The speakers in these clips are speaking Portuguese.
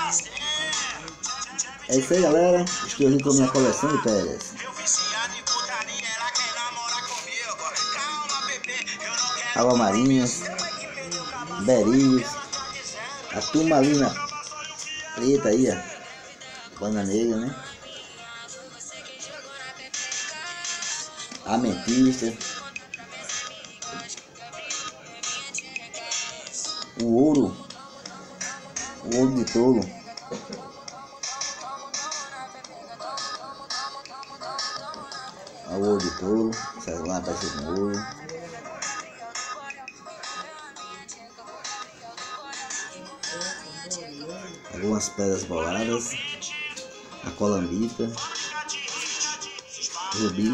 É isso aí, galera. Estou aqui com a minha coleção de pedras. Água marinhas, berias, a turmalina preta aí, ó, banda negra, né? Ametista, o ouro de tolo, o ouro de tolo, essas lá aparecem com ouro. Algumas pedras boladas, a colambita, rubi,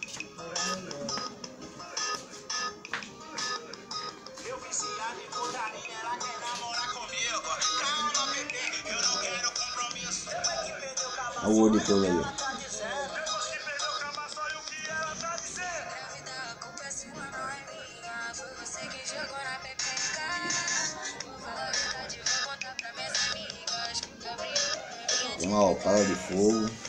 o ouro de tolo aí, ó. Tem uma opala de fogo.